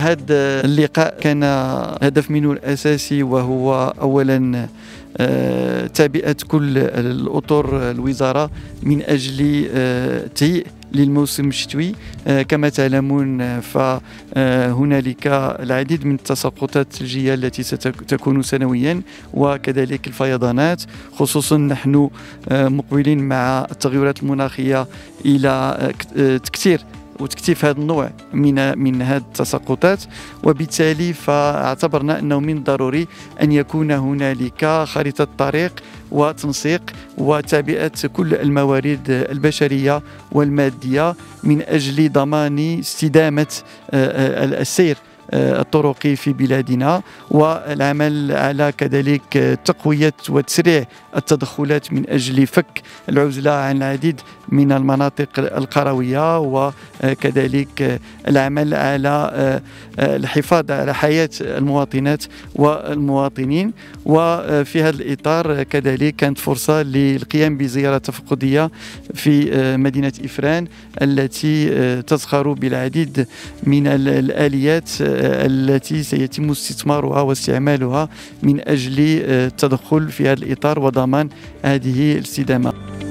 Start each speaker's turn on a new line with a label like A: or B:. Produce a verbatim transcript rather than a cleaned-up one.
A: هذا اللقاء كان هدف منه الأساسي وهو أولا تعبئة كل الأطر الوزارة من أجل تهيئ للموسم الشتوي. كما تعلمون فهنالك العديد من التساقطات الثلجية التي ستكون سنويا وكذلك الفيضانات، خصوصا نحن مقبلين مع التغيرات المناخية إلى تكثير وتكثيف هذا النوع من من هذه التساقطات، وبالتالي فاعتبرنا انه من الضروري ان يكون هنالك خريطة طريق وتنسيق وتعبئة كل الموارد البشرية والمادية من اجل ضمان استدامة السير الطرقي في بلادنا، والعمل على كذلك تقوية وتسريع التدخلات من أجل فك العزلة عن العديد من المناطق القروية، وكذلك العمل على الحفاظ على حياة المواطنات والمواطنين. وفي هذا الإطار كذلك كانت فرصة للقيام بزيارة تفقدية في مدينة إفران التي تزخر بالعديد من الآليات التي سيتم استثمارها واستعمالها من أجل التدخل في هذا الإطار وضمان هذه الاستدامة.